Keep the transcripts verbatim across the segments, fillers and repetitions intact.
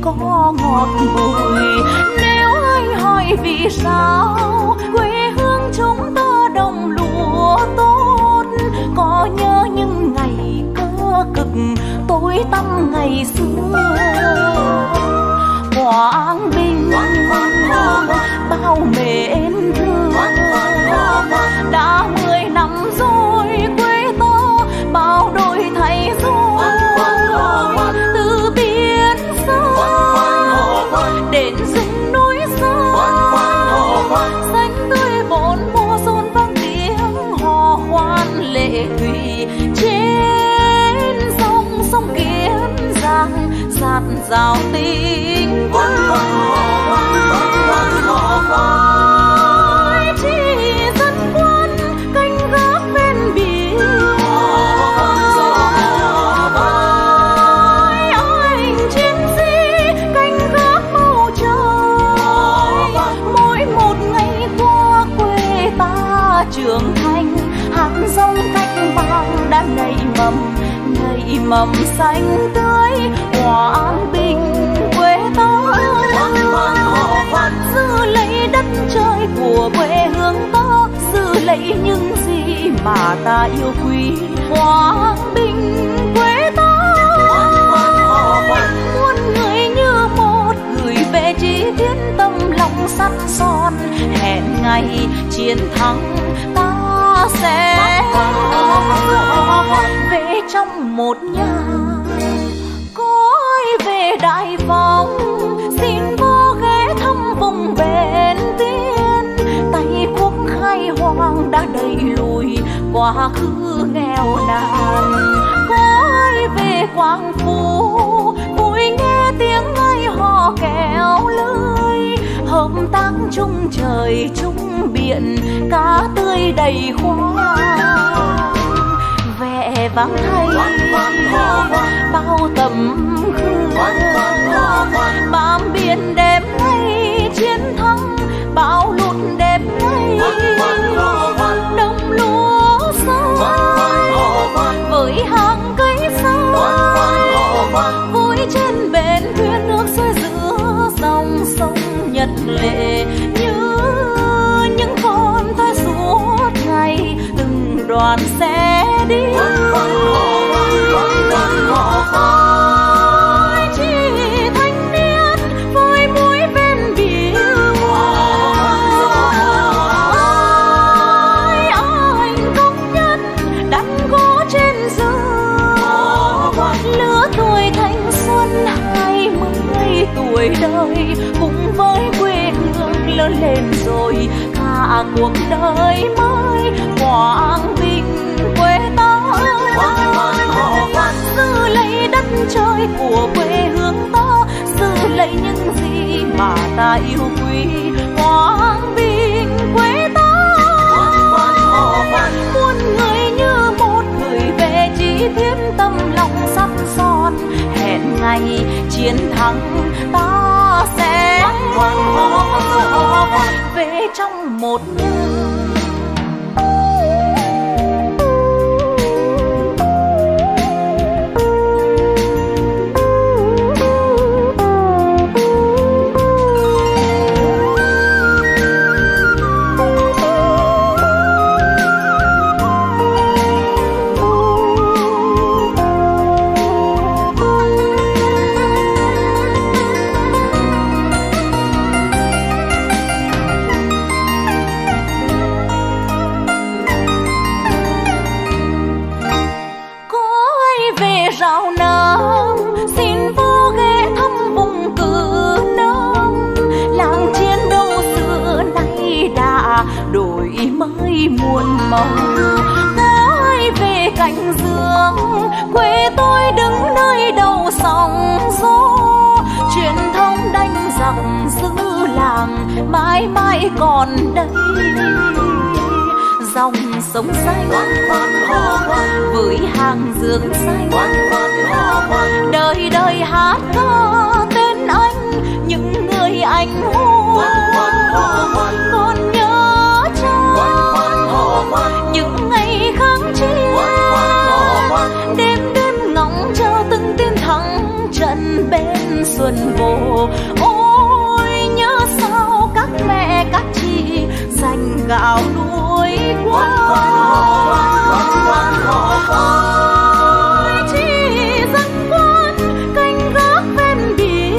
có ngọt bùi. Nếu ai hỏi vì sao quê hương chúng ta đồng lúa tốt, có nhớ những ngày cơ cực tối tăm ngày xưa. Quảng Bình bao mến thương, đã mười năm rồi quê ta bao đổi thay rồi. Từ biển xa đến rừng núi xa, xanh tươi bốn mùa rộn vang tiếng hò khoan lệ thủy. Trên sông sông Kiến Giang dạt dào tình ôi, chỉ dân quân canh gác bên biển. Ôi, anh chiến sĩ canh gác bầu trời. Mỗi một ngày qua quê ta trưởng thành, hàng dòng cách mạng đã nảy mầm, nảy mầm xanh tươi. Quảng Bình quê ta giữ lấy đất trời của quê hương ta, giữ lấy những gì mà ta yêu quý. Quảng Bình quê ta muôn người như một gửi về chi tiết tâm lòng sắt son. Hẹn ngày chiến thắng ta sẽ về trong một nhà. Cõi về Đại Phong xin vô ghé thăm vùng bền tiên. Tay quốc khai hoang đã đẩy lùi quá khứ nghèo nàn. Cõi về Quảng Phú vui nghe tiếng ai hò kéo lưới. Hợp tác chung trời chung biển, cá tươi đầy khoang. Vẻ vang thay bao tấm gương, bám biển đẹp ngày chiến thắng, bão lụt đẹp ngày đồng lúa xanh với hàng cây xanh. Vui trên bến thuyền nước xuôi giữa dòng sông Nhật Lệ, như những con thoi suốt ngày từng đoàn xe đi. Ôi, chỉ thanh niên phơi muối ven biển. Ôi, anh công nhân đánh gỗ trên giường. Lứa tuổi thanh xuân hai mươi tuổi đời, cùng với quê hương lớn lên rồi cả cuộc đời mới. Quảng Bình quê ta giữ lấy đất trời của quê hương ta, giữ lấy những gì mà ta yêu quý. Quảng Bình quê ta muôn người như một gửi về chi tiết tâm lòng sắt son. Hẹn ngày chiến thắng ta sẽ về trong một nhà. Đổi mới muôn màu. Nói về cánh dương quê tôi đứng nơi đầu sóng gió. Truyền thống đánh giặc giữ làng mãi mãi còn đây. Dòng sông xanh với hàng dương xanh, đời đời hát ca tên anh, những người anh hùng. Còn nhớ cha những ngày kháng chiến, đêm đêm ngóng chờ từng tiếng thắng trận bên xuân vội. nhiều. Ôi nhớ sao các mẹ các chị dành gạo nuôi quan. Ôi chị dân quân canh gác ven biển.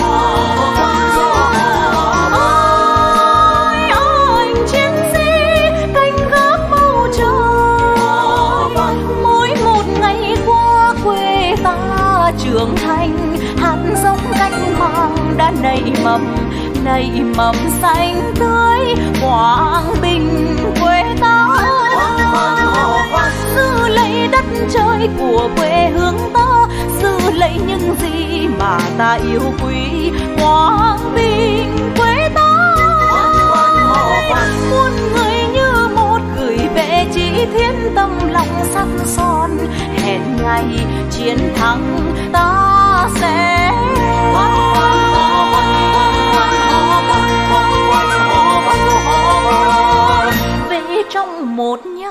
Ôi anh chiến sĩ canh gác bầu trời. Mỗi một ngày qua quê ta trưởng thành, hạt giống canh mang đã nảy mầm, nảy mầm xanh tươi Quảng Bình quê ta. Giữ lấy đất trời của quê hương ta, giữ lấy những gì mà ta yêu quý Quảng Bình quê ta. Muôn người như một gửi về chỉ thiên tâm lòng sắt son, hẹn ngày chiến thắng ta sẽ về trong một nhà.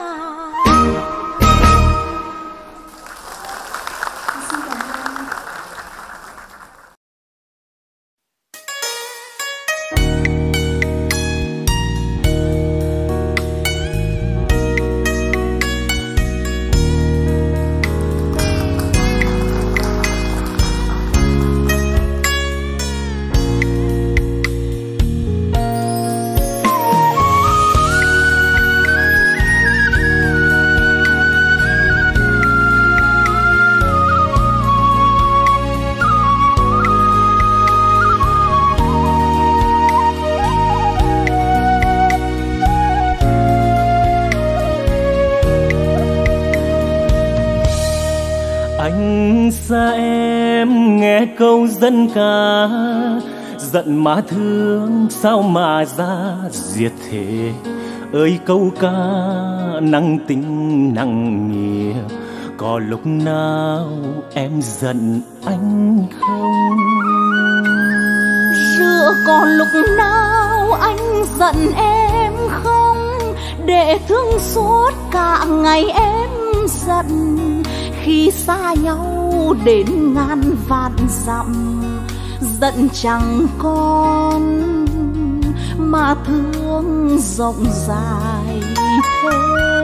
Xa em nghe câu dân ca, giận má thương sao mà ra diệt thế. Ơi câu ca nặng tình nặng nghĩa, có lúc nào em giận anh không? Giữa có lúc nào anh giận em không? Để thương suốt cả ngày em giận, khi xa nhau đến ngàn vạn dặm. Giận chẳng còn mà thương rộng dài thế.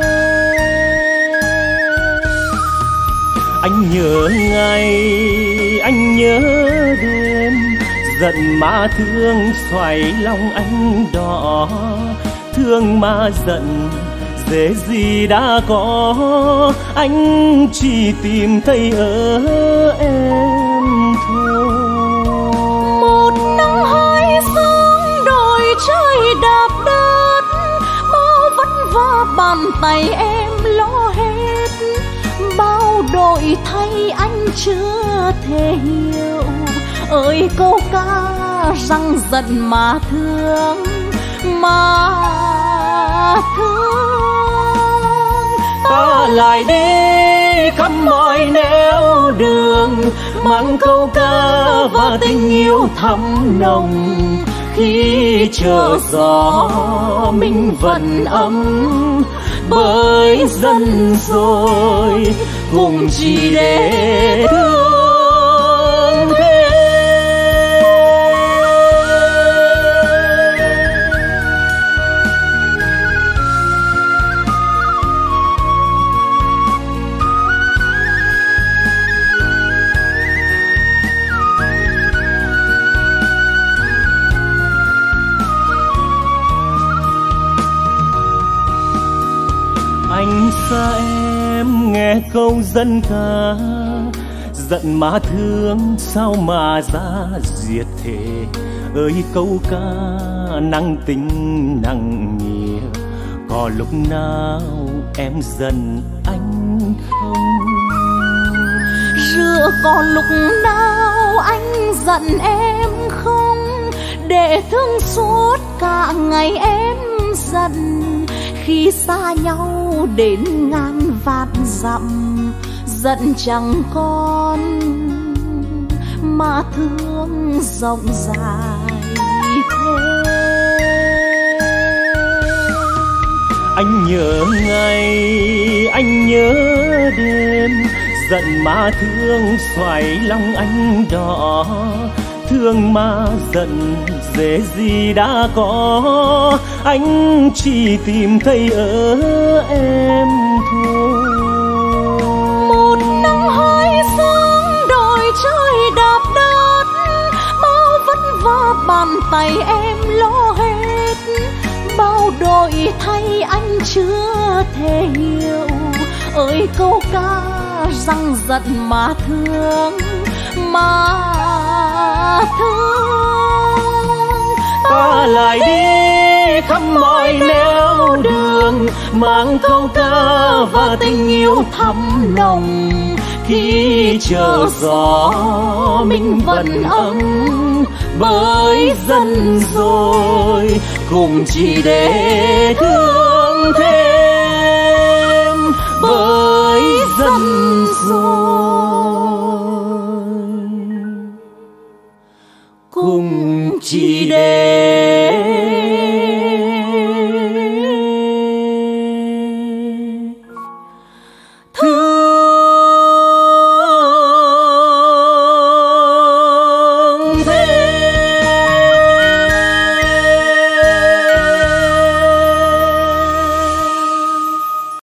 Anh nhớ ngày, anh nhớ đêm, giận mà thương xoay lòng anh đỏ. Thương mà giận dễ gì đã có, anh chỉ tìm thấy ở em thôi. Một nắng hai sương đồi trời đạp đất, bao vất vả bàn tay em lo hết. Bao đổi thay anh chưa thể hiểu, ơi câu ca rằng giận mà thương, mà thương. Ta lại đi khắp mọi nẻo đường, mang câu ca và tình yêu thắm nồng. Khi chờ gió mình vẫn ấm, bởi dân rồi cùng chỉ để thương thêm. Anh xa em nghe câu dân ca, giận má thương sao mà ra diệt thế. Ơi câu ca nặng tình nặng nghĩa, có lúc nào em giận anh không? Giữa có lúc nào anh giận em không? Để thương suốt cả ngày em giận, khi xa nhau đến ngàn vạn dặm. Giận chẳng còn mà thương rộng dài thế. Anh nhớ ngày, anh nhớ đêm, giận mà thương xoay lòng anh đỏ. thương mà giận dễ gì đã có, anh chỉ tìm thấy ở em thôi. Một nắng hai sương đồi trời đạp đất, bao vất vả bàn tay em lo hết, bao đổi thay anh chưa thể hiểu. Ơi câu ca răng giận mà thương, mà thương. Ta lại đi khắp mọi nẻo đường, mang câu ca và tình yêu thắm nồng. Khi chờ gió mình vẫn ấm, bởi dân rồi cùng chỉ để thương thêm, bởi dân rồi.